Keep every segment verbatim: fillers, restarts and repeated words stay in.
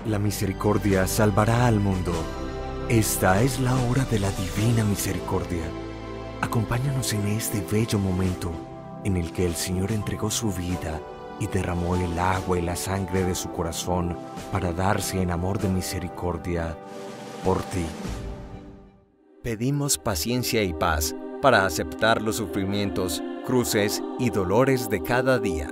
La misericordia salvará al mundo. Esta es la hora de la divina misericordia. Acompáñanos en este bello momento en el que el Señor entregó su vida y derramó el agua y la sangre de su corazón para darse en amor de misericordia por ti. Pedimos paciencia y paz para aceptar los sufrimientos, cruces y dolores de cada día.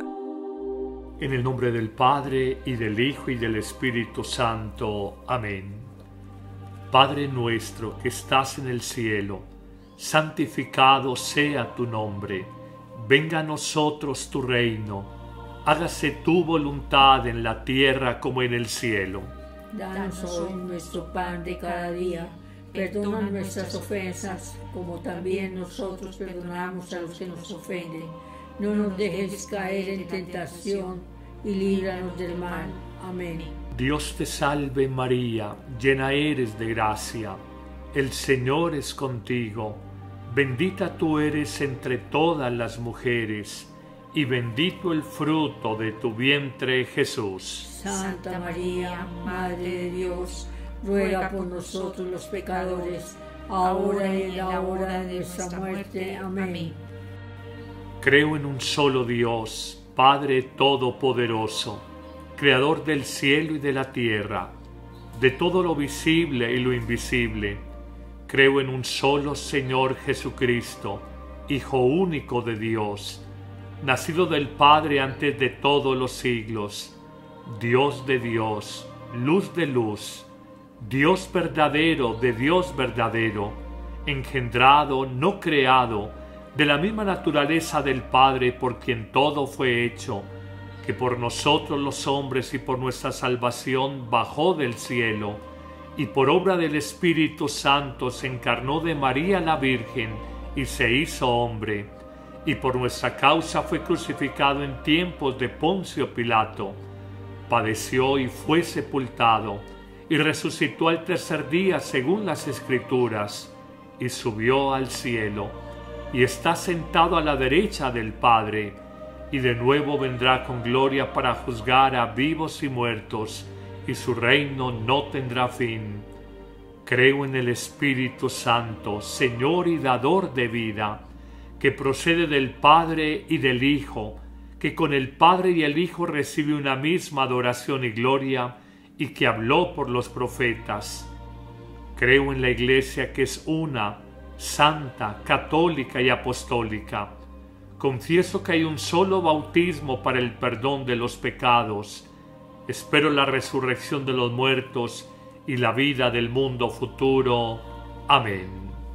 En el nombre del Padre, y del Hijo, y del Espíritu Santo. Amén. Padre nuestro que estás en el cielo, santificado sea tu nombre. Venga a nosotros tu reino. Hágase tu voluntad en la tierra como en el cielo. Danos hoy nuestro pan de cada día. Perdona nuestras ofensas, como también nosotros perdonamos a los que nos ofenden. No nos dejes caer en tentación y líbranos del mal. Amén. Dios te salve María, llena eres de gracia. El Señor es contigo. Bendita tú eres entre todas las mujeres, y bendito el fruto de tu vientre, Jesús. Santa María, Madre de Dios, ruega por nosotros los pecadores, ahora y en la hora de nuestra muerte. Amén. Creo en un solo Dios, Padre Todopoderoso, Creador del cielo y de la tierra, de todo lo visible y lo invisible. Creo en un solo Señor Jesucristo, Hijo único de Dios, nacido del Padre antes de todos los siglos, Dios de Dios, luz de luz, Dios verdadero de Dios verdadero, engendrado, no creado, de la misma naturaleza del Padre, por quien todo fue hecho, que por nosotros los hombres y por nuestra salvación bajó del cielo, y por obra del Espíritu Santo se encarnó de María la Virgen y se hizo hombre, y por nuestra causa fue crucificado en tiempos de Poncio Pilato, padeció y fue sepultado, y resucitó al tercer día según las Escrituras, y subió al cielo, y está sentado a la derecha del Padre, y de nuevo vendrá con gloria para juzgar a vivos y muertos, y su reino no tendrá fin. Creo en el Espíritu Santo, Señor y dador de vida, que procede del Padre y del Hijo, que con el Padre y el Hijo recibe una misma adoración y gloria, y que habló por los profetas. Creo en la Iglesia, que es una, santa, católica y apostólica. Confieso que hay un solo bautismo para el perdón de los pecados. Espero la resurrección de los muertos y la vida del mundo futuro. Amén.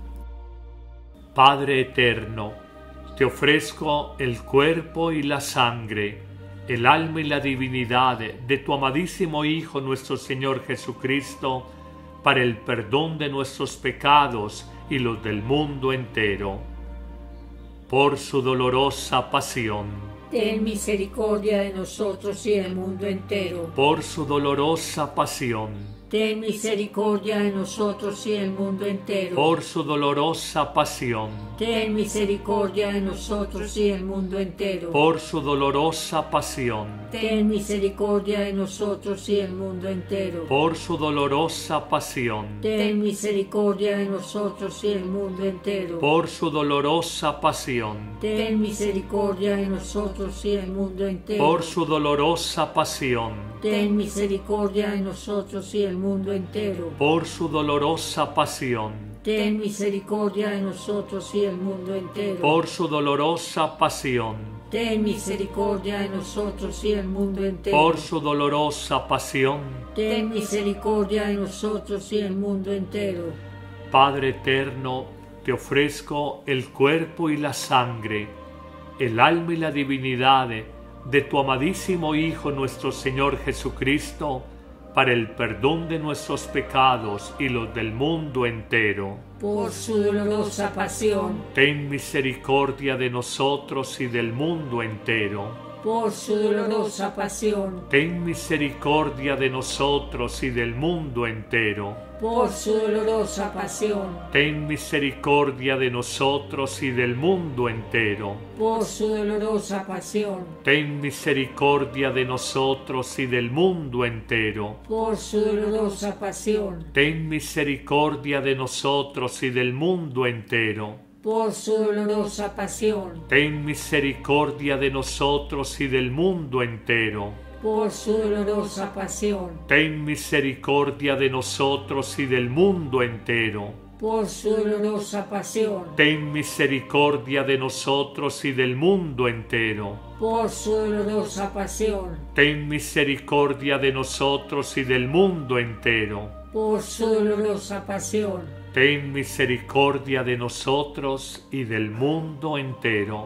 Padre eterno, te ofrezco el cuerpo y la sangre, el alma y la divinidad de tu amadísimo Hijo nuestro Señor Jesucristo, para el perdón de nuestros pecados y los del mundo entero. Por su dolorosa pasión, ten misericordia de nosotros y del mundo entero. Por su dolorosa pasión, ten misericordia de nosotros y del mundo entero. Por su dolorosa pasión, ten misericordia de nosotros y del mundo entero. Por su dolorosa pasión, ten misericordia de nosotros y del mundo entero. Por su dolorosa pasión, ten misericordia de nosotros y del mundo entero. Por su dolorosa pasión, ten misericordia de nosotros y del mundo entero. Por su dolorosa pasión, ten misericordia de nosotros y del mundo entero. Por su dolorosa pasión, ten misericordia de nosotros y del mundo entero. Por su dolorosa pasión, ten misericordia de nosotros y del mundo entero. Por su dolorosa pasión, ten misericordia de nosotros y del mundo entero. Padre eterno, te ofrezco el cuerpo y la sangre, el alma y la divinidad de tu amadísimo Hijo nuestro Señor Jesucristo, para el perdón de nuestros pecados y los del mundo entero. Por su dolorosa pasión, ten misericordia de nosotros y del mundo entero. por su dolorosa pasión, ten misericordia de nosotros y del mundo entero. por su dolorosa pasión, Ten misericordia de nosotros y del mundo entero. por su dolorosa pasión, Ten misericordia de nosotros y del mundo entero. por su dolorosa pasión, Ten misericordia de nosotros y del mundo entero. por su dolorosa pasión, Ten misericordia de nosotros y del mundo entero. por su dolorosa pasión, Ten misericordia de nosotros y del mundo entero. por su dolorosa pasión, Ten misericordia de nosotros y del mundo entero. por su dolorosa pasión, Ten misericordia de nosotros y del mundo entero. por su dolorosa pasión, Ten misericordia de nosotros y del mundo entero.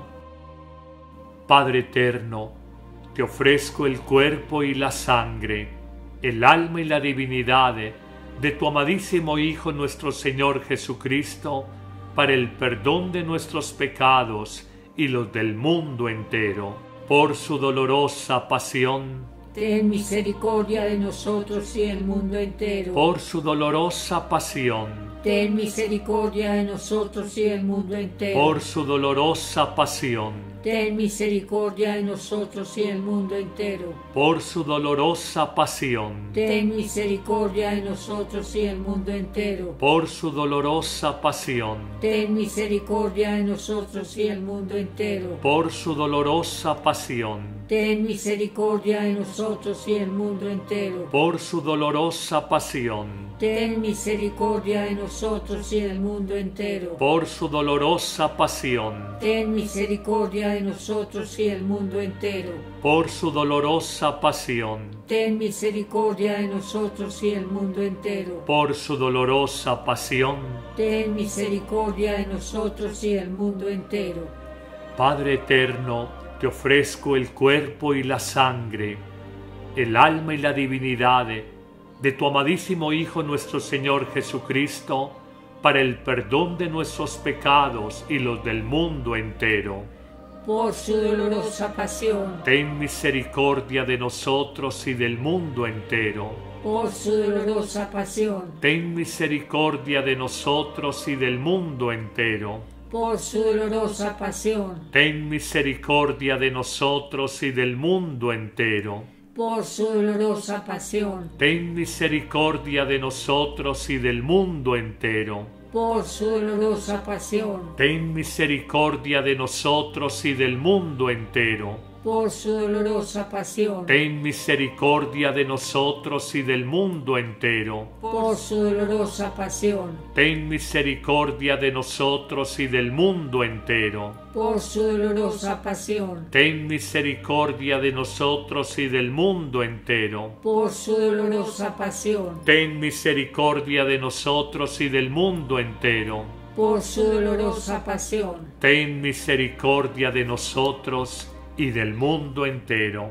Padre eterno, te ofrezco el cuerpo y la sangre, el alma y la divinidad de tu amadísimo Hijo nuestro Señor Jesucristo, para el perdón de nuestros pecados y los del mundo entero. Por su dolorosa pasión, ten misericordia de nosotros y del mundo entero. por su dolorosa pasión, Ten misericordia de nosotros y del mundo entero. por su dolorosa pasión, Ten misericordia de nosotros y del mundo entero. por su dolorosa pasión, Ten misericordia de nosotros y del mundo entero. por su dolorosa pasión, Ten misericordia de nosotros y del mundo entero. por su dolorosa pasión, Ten misericordia de nosotros y del mundo entero. por su dolorosa pasión, Ten misericordia de nosotros y del mundo entero. por su dolorosa pasión, Ten misericordia de nosotros y del mundo entero. por su dolorosa pasión, Ten misericordia de nosotros y del mundo entero. por su dolorosa pasión. Ten misericordia de nosotros y del mundo entero. Padre eterno, te ofrezco el cuerpo y la sangre, el alma y la divinidad de tu amadísimo Hijo nuestro Señor Jesucristo, para el perdón de nuestros pecados y los del mundo entero. Por su dolorosa pasión, Ten misericordia de nosotros y del mundo entero. por su dolorosa pasión, Ten misericordia de nosotros y del mundo entero. por su dolorosa pasión, Ten misericordia de nosotros y del mundo entero. por su dolorosa pasión, Ten misericordia de nosotros y del mundo entero. por su dolorosa pasión, Ten misericordia de nosotros y del mundo entero. por su dolorosa pasión, Ten misericordia de nosotros y del mundo entero. por su dolorosa pasión, Ten misericordia de nosotros y del mundo entero. por su dolorosa pasión, Ten misericordia de nosotros y del mundo entero. por su dolorosa pasión, Ten misericordia de nosotros y del mundo entero. por su dolorosa pasión, Ten misericordia de nosotros y del mundo entero.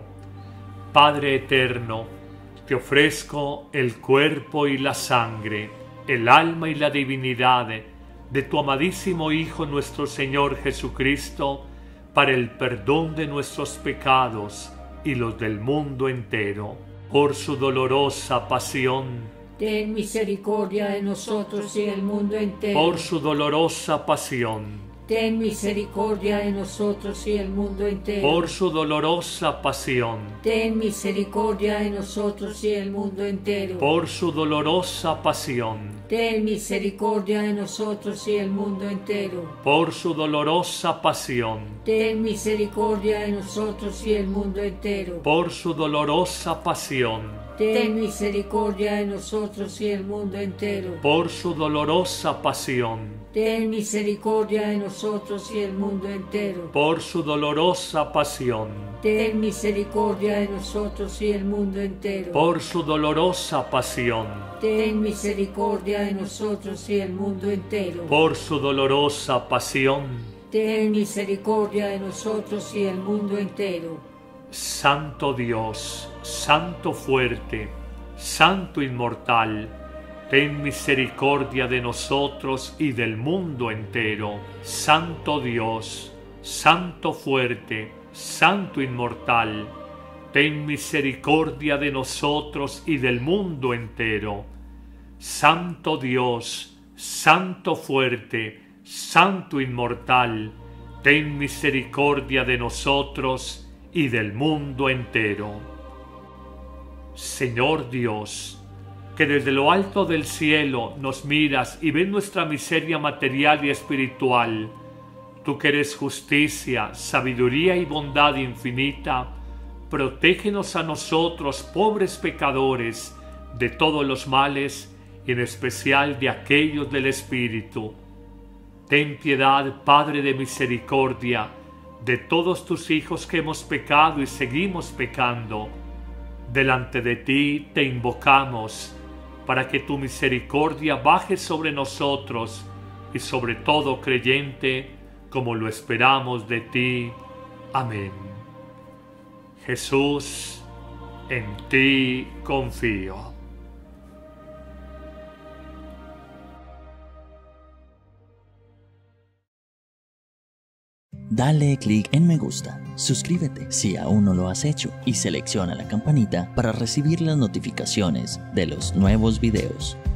Padre eterno, te ofrezco el cuerpo y la sangre, el alma y la divinidad de tu amadísimo Hijo nuestro Señor Jesucristo, para el perdón de nuestros pecados y los del mundo entero. Por su dolorosa pasión, ten misericordia de nosotros y del mundo entero. por su dolorosa pasión, Ten misericordia de nosotros y del mundo entero. por su dolorosa pasión, Ten misericordia de nosotros y del mundo entero. por su dolorosa pasión, Ten misericordia de nosotros y del mundo entero. por su dolorosa pasión, Ten misericordia de nosotros y del mundo entero. por su dolorosa pasión, Ten misericordia de nosotros y del mundo entero. por su dolorosa pasión, Ten misericordia de nosotros y del mundo entero. por su dolorosa pasión, Ten misericordia de nosotros y del mundo entero. por su dolorosa pasión, Ten misericordia de nosotros y del mundo entero. por su dolorosa pasión. Ten misericordia de nosotros y del mundo entero. Santo Dios, Santo fuerte, Santo inmortal, ten misericordia de nosotros y del mundo entero. Santo Dios, Santo fuerte, Santo inmortal, ten misericordia de nosotros y del mundo entero. Santo Dios, Santo fuerte, Santo inmortal, ten misericordia de nosotros y del mundo entero. Señor Dios, que desde lo alto del cielo nos miras y ves nuestra miseria material y espiritual, tú que eres justicia, sabiduría y bondad infinita, protégenos a nosotros, pobres pecadores, de todos los males y en especial de aquellos del Espíritu. Ten piedad, Padre de misericordia, de todos tus hijos que hemos pecado y seguimos pecando. Delante de ti te invocamos, para que tu misericordia baje sobre nosotros y sobre todo creyente, como lo esperamos de ti. Amén. Jesús, en ti confío. Dale clic en me gusta, suscríbete si aún no lo has hecho y selecciona la campanita para recibir las notificaciones de los nuevos videos.